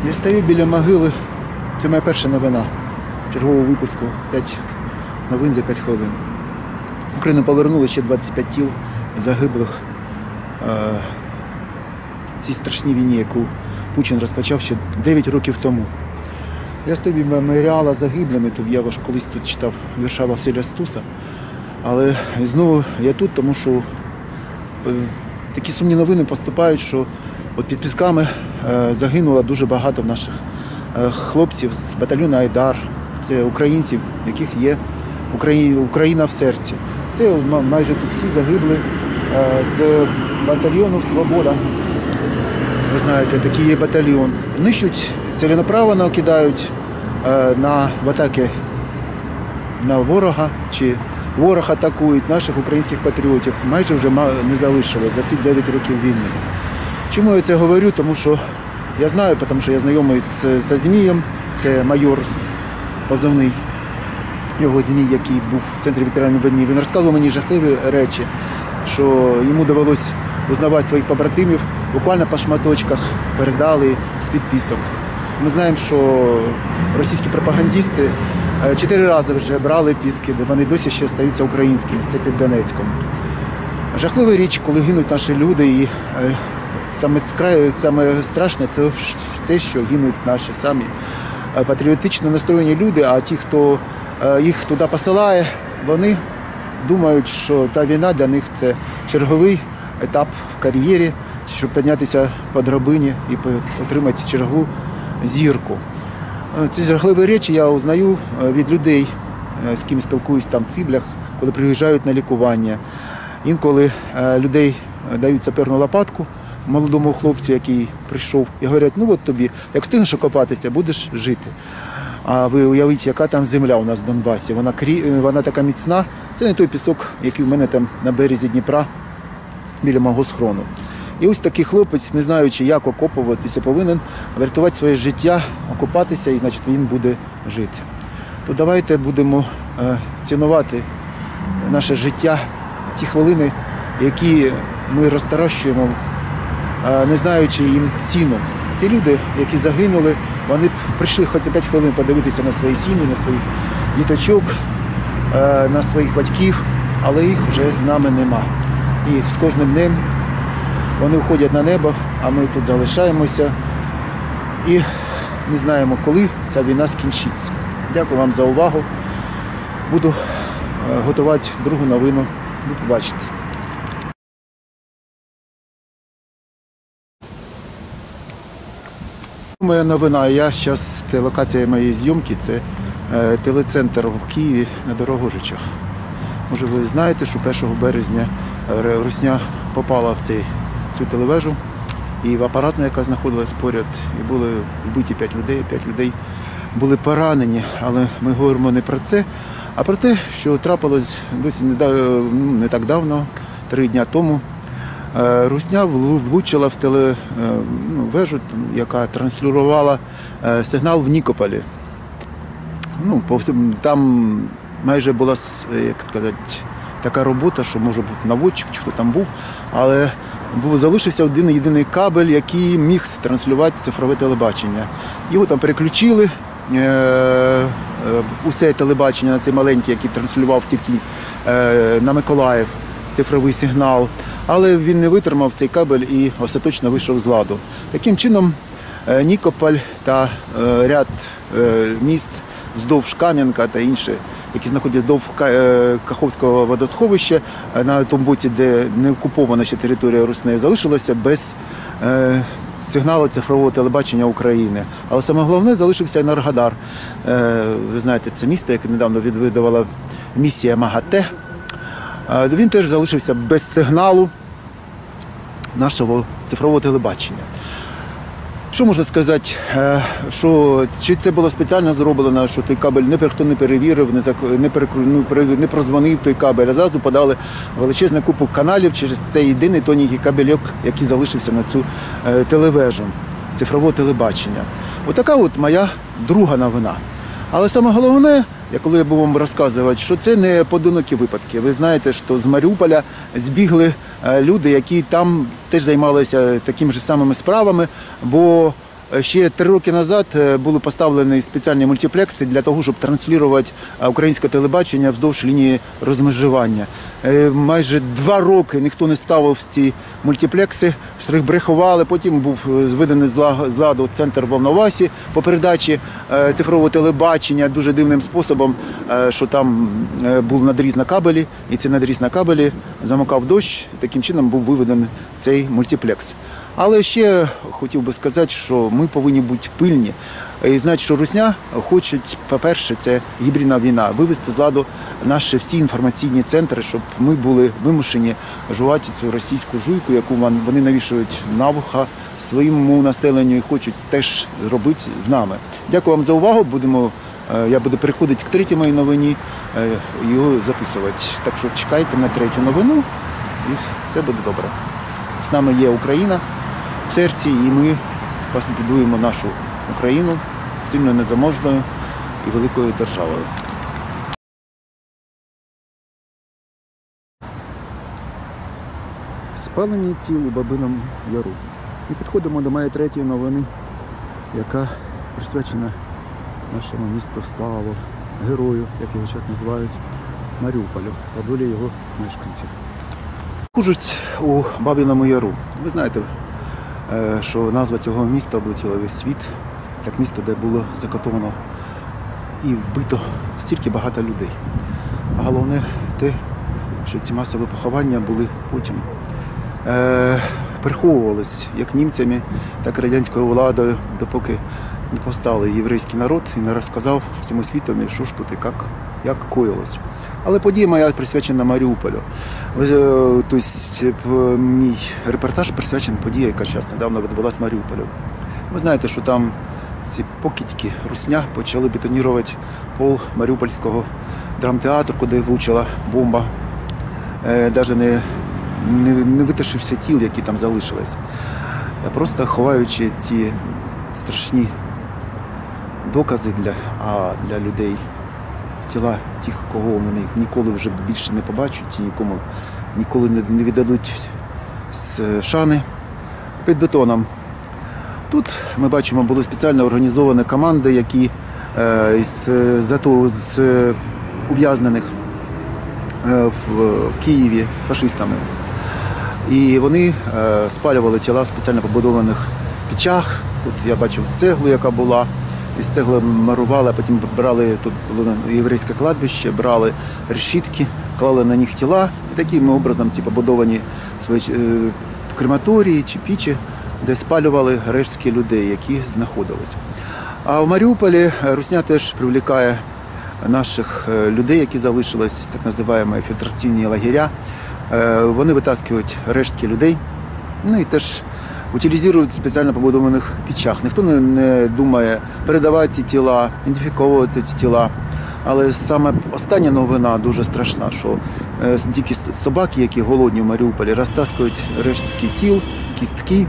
Я стою біля могили, це моя перша новина чергового випуску, 5 новин за 5 хвилин. В Україну повернули ще 25 тіл загиблих в цій страшній війні, яку Путін розпочав ще 9 років тому. Я стою біля меморіалу загиблими, я колись тут читав вірша Василя Стуса, але знову я тут, тому що такі сумні новини поступають, що от під Пісками загинуло дуже багато наших хлопців з батальйону «Айдар». Це українців, яких є Україна в серці. Це майже тут всі загибли з батальйону «Свобода». Ви знаєте, такий є батальйон. Нищуть, ціленаправленно кидають в атаки на ворога, чи ворог атакують наших українських патріотів. Майже вже не залишилось за ці 9 років війни. Чому я це говорю? Тому що я знаю, тому що я знайомий зі Змієм, це майор позивний, його Змій, який був в центрі ветеранів війни. Він розказував мені жахливі речі, що йому довелось узнавати своїх побратимів, буквально по шматочках передали з-під пісок. Ми знаємо, що російські пропагандисти 4 рази вже брали піски, де вони досі ще стаються українськими, це під Донецьком. Жахлива річ, коли гинуть наші люди, і саме страшне те, що гинуть наші самі патріотично настроєні люди, а ті, хто їх туди посилає, вони думають, що та війна для них – це черговий етап в кар'єрі, щоб піднятися по драбині і отримати чергову зірку. Ці жахливі речі я узнаю від людей, з ким спілкуюсь там в Циблях, коли приїжджають на лікування. Інколи людей дають саперну лопатку молодому хлопцю, який прийшов, і говорять, ну от тобі, як встигнеш окопатися, будеш жити. А ви уявіть, яка там земля у нас в Донбасі, вона така міцна. Це не той пісок, який в мене там на березі Дніпра, біля мого схрону. І ось такий хлопець, не знаючи, як окопуватися, повинен врятувати своє життя, окопатися, і значить він буде жити. То давайте будемо цінувати наше життя, ті хвилини, які ми розтаращуємо, не знаючи їм ціну. Ці люди, які загинули, вони прийшли хоч на 5 хвилин подивитися на свої сім'ї, на своїх діточок, на своїх батьків, але їх вже з нами нема. І з кожним днем вони уходять на небо, а ми тут залишаємося і не знаємо, коли ця війна скінчиться. Дякую вам за увагу. Буду готувати другу новину. Ви побачите. Моя новина, це локація моєї зйомки, це телецентр в Києві на Дорогожичах. Може ви знаєте, що 1 березня русня попала в цю телевежу і в апаратну, яка знаходилась поряд, і були вбиті 5 людей були поранені. Але ми говоримо не про це, а про те, що трапилось досі не так давно, 3 дні тому. Русня влучила в телевежу, яка транслювала сигнал в Нікополі. Там майже була, як сказати, така робота, що може бути наводчик, чи хто там був, але залишився один єдиний кабель, який міг транслювати цифрове телебачення. Його там переключили, усе телебачення на цей маленький, який транслював тільки на Миколаїв цифровий сигнал, але він не витримав цей кабель і остаточно вийшов з ладу. Таким чином Нікополь та ряд міст вздовж Кам'янка та інші, які знаходяться вздовж Каховського водосховища, на тому боці, де не окупована ще територія Руснею, залишилося без сигналу цифрового телебачення України. Але саме головне, залишився Енергодар. Ви знаєте, це місто, яке недавно відвідувала місія МАГАТЕ. Він теж залишився без сигналу нашого цифрового телебачення. Що можна сказати, чи це було спеціально зроблено, що той кабель ніхто не перевірив, не прозвонив той кабель, а зразу подали величезну купу каналів через цей єдиний тоненький кабельок, який залишився на цю телевежу цифрового телебачення. Отака от моя друга новина. Але саме головне, коли я буду вам розказувати, що це не поодинокі випадки. Ви знаєте, що з Маріуполя збігли люди, які там теж займалися такими ж самими справами, бо Ще 3 роки назад були поставлені спеціальні мультиплекси для того, щоб транслювати українське телебачення вздовж лінії розмежування. Майже 2 роки ніхто не ставив ці мультиплекси, штрихбрехували, потім був зведений з ладу центр Волновасі по передачі цифрового телебачення дуже дивним способом, що там був надріз на кабелі, і цей надріз на кабелі замокав дощ, і таким чином був виведений цей мультиплекс. Але ще хотів би сказати, що ми повинні бути пильні і знати, що Русня хоче, по-перше, це гібридна війна, вивести з ладу наші всі інформаційні центри, щоб ми були вимушені жувати цю російську жуйку, яку вони навішують на вуха своєму населенню і хочуть теж зробити з нами. Дякую вам за увагу. Я буду переходити к 3-й моїй новині, його записувати. Так що чекайте на 3-ю новину і все буде добре. З нами є Україна в серці, і ми побудуємо нашу Україну сильно незаможною і великою державою. Спалені тіл у Бабиному Яру. І підходимо до моєї 3-ї новини, яка присвячена нашому місту славу, герою, як його зараз називають, Маріуполю та долі його мешканців. Служать у Бабиному Яру. Ви знаєте, що назва цього міста облетіла весь світ, як місто, де було закатовано і вбито стільки багато людей. А головне те, що ці масові поховання були потім приховувались як німцями, так і радянською владою, допоки не повстали єврейський народ і не розказав всьому світові, що ж тут і як коїлось. Але подія моя присвячена Маріуполю. Тобто, мій репортаж присвячений події, яка зараз недавно відбулася в Маріуполі. Ви знаєте, що там ці покидьки, русня, почали бетонувати пол Маріупольського драмтеатру, куди влучила бомба, навіть не витишився тіл, які там залишились. Просто ховаючи ці страшні докази для людей, тіла тих, кого вони ніколи вже більше не побачать і нікому ніколи не віддадуть з шани під бетоном. Тут ми бачимо, були спеціально організовані команди, які з ув'язнених в Києві фашистами. І вони спалювали тіла в спеціально побудованих печах. Тут я бачив цеглу, яка була. Із цегли марували, а потім брали, тут було єврейське кладбище, брали решітки, клали на них тіла. І таким образом ці побудовані крематорії чи пічі, де спалювали рештки людей, які знаходились. А в Маріуполі Русня теж привлікає наших людей, які залишились, так називаємо фільтраційні лагеря. Вони витаскують рештки людей, ну і теж утилізують в спеціально побудованих печах. Ніхто не думає передавати ці тіла, ідентифіковувати ці тіла. Але саме остання новина дуже страшна, що дикі собаки, які голодні в Маріуполі, розтаскують рештки тіл, кістки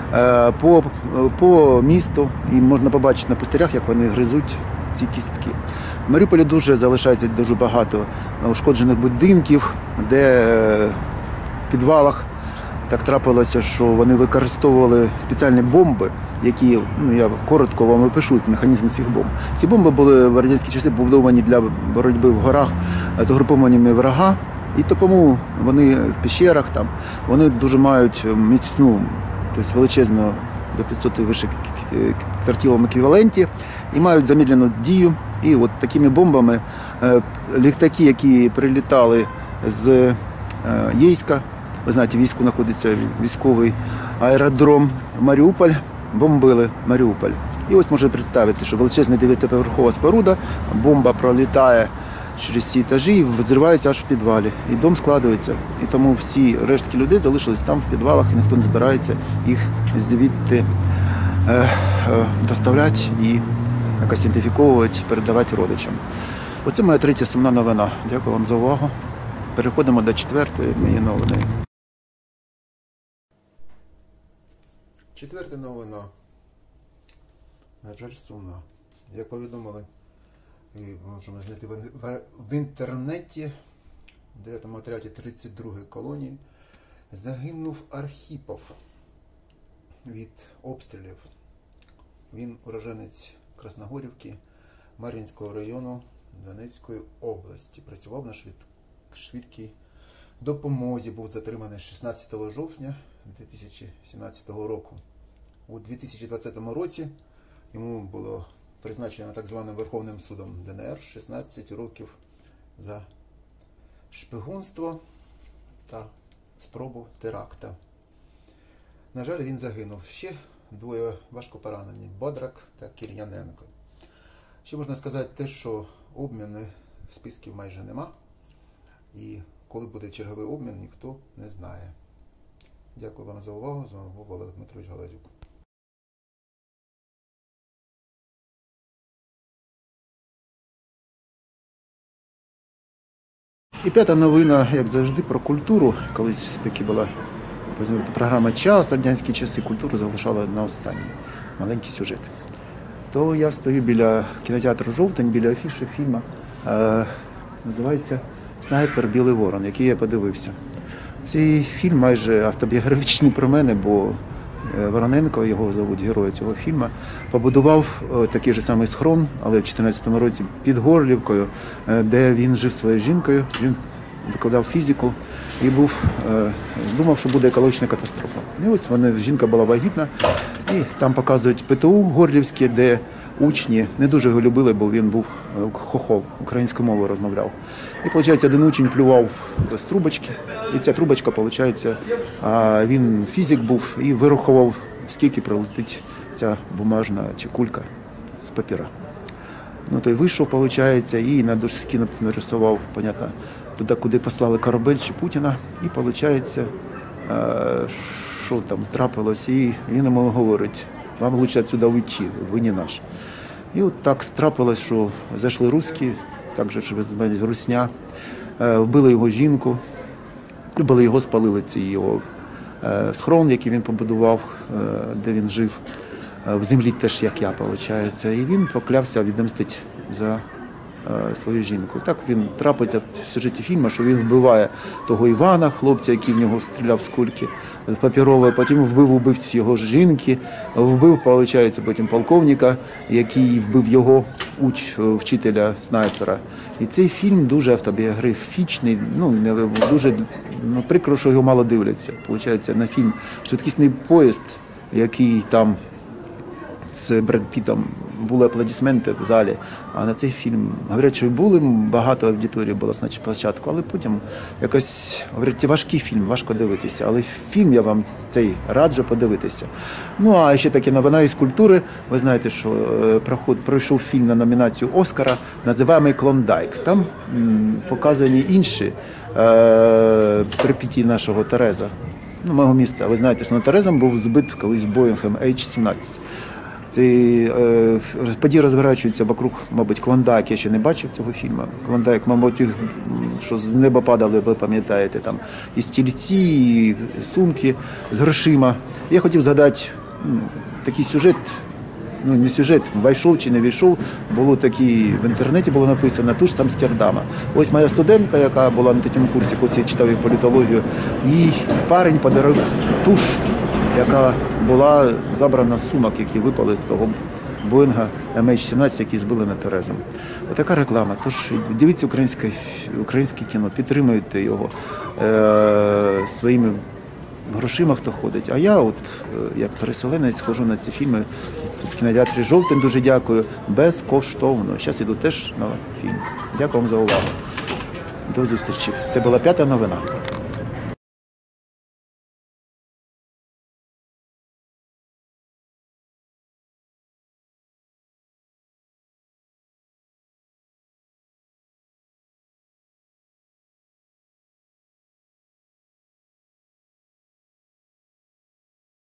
по місту. І можна побачити на пустирях, як вони гризуть ці кістки. В Маріуполі залишається дуже багато ушкоджених будинків, де в підвалах так трапилося, що вони використовували спеціальні бомби, які, я коротко вам опишу механізм цих бомб. Ці бомби були в радянські часи побудовані для боротьби в горах з угрупованнями врага, і тому вони в пещерах, вони дуже мають міцну, тобто величезну, до 500 вище квартиловому еквіваленті, і мають замедлену дію. І от такими бомбами літаки, які прилітали з Єйська, ви знаєте, в Єйську знаходиться військовий аеродром Маріуполь, бомбили Маріуполь. І ось можна представити, що величезна 9-поверхова споруда, бомба пролітає через ці етажі і взривається аж в підвалі. І дом складується. І тому всі рештки людей залишились там в підвалах, і ніхто не збирається їх звідти доставляти і якось ідентифіковувати, передавати родичам. Оце моя 3-я сумна новина. Дякую вам за увагу. Переходимо до 4-ї моєї новини. 4-та новина. На жаль, сумна. Як повідомили, і можемо знайти в інтернеті, в 9-му отряді 32-ї колонії, загинув Архіпов від обстрілів. Він уроженець Красногорівки Мар'їнського району Донецької області. Працював на швидкій допомозі, був затриманий 16 жовтня 2017 року. У 2020 році йому було призначено так званим Верховним судом ДНР 16 років за шпигунство та спробу теракта. На жаль, він загинув. Ще двоє важко поранені – Бодрак та Кір'яненко. Ще можна сказати те, що обміни списків майже нема. І коли буде черговий обмін, ніхто не знає. Дякую вам за увагу. З вами був Олег Дмитрович Галазюк. І п'ята новина, як завжди, про культуру. Колись таки була програма «Час», радянські часи, культуру залишала на останній. Маленький сюжет. То я стою біля кінотеатру «Жовтень», біля афіші фільму. Називається «Снайпер. Білий ворон», який я подивився. Цей фільм майже автобіографічний про мене, бо Вороненко, його зовуть героя цього фільму, побудував такий же самий схрон, але в 2014 році під Горлівкою, де він жив своєю жінкою. Він викладав фізику і думав, що буде екологічна катастрофа. І ось жінка була вагітна, і там показують ПТУ Горлівське, де учні не дуже його любили, бо він був хохол, українською мовою розмовляв. І, виходить, один учень плював з трубочки, і ця трубочка, виходить, він фізик був і вирахував, скільки прилетить ця бумажна чи кулька з папіра. Ну, той вийшов, виходить, і на дошці нарисував, понятно, туди, куди послали корабель чи Путіна, і, виходить, що там трапилось, і він йому говорить: вам лучше отсюда уйти, ви не наш. І от так трапилось, що зайшли русські, також русня, вбили його жінку, вбили його, спалили цей його схрон, який він побудував, де він жив, в землі теж, як я, виходить. І він поклявся відомстити за свою жінку. Так він трапиться в сюжеті фільму, що він вбиває того Івана, хлопця, який в нього стріляв з кульки папірової, потім вбив убивці його жінки, вбив, виходить, потім полковника, який вбив його вчителя снайпера. І цей фільм дуже автобіографічний, дуже прикро, що його мало дивляться. Виходить, на фільм «Швидкісний поїзд», який там з Бред Пітом були аплодисменти в залі, а на цей фільм, говорять, що були, багато аудиторії було спочатку, але потім якось, говорять, важкий фільм, важко дивитися, але фільм я вам цей раджу подивитися. Ну, а ще таке новина із культури, ви знаєте, що пройшов фільм на номінацію Оскара, називаємий «Клондайк». Там показані інші перипетії нашого Тереза, мого міста. Ви знаєте, що на Терезом був збит колись Боїнгом H-17. Ці події розворачуються вокруг, мабуть, Клондайк, я ще не бачив цього фільму. Клондайк, мабуть, що з неба падали, ви пам'ятаєте, там і стільці, і сумки з грошима. Я хотів згадати такий сюжет, не сюжет, вийшов чи не вийшов, було такі, в інтернеті було написано «Туш з Амстердама». Ось моя студентка, яка була на такому курсі, коли я читав її політологію, їй парень подарував туш, яка була забрана з сумок, які випали з того Боїнга MH17, який збили над Терезом. Отака реклама. Тож дивіться українське кіно, підтримуйте його своїми грошима, хто ходить. А я, як переселенець, ходжу на ці фільми. Тут в кінотеатрі «Жовтень» дуже дякую. Безкоштовно. Зараз іду теж на фільм. Дякую вам за увагу. До зустрічі. Це була п'ята новина.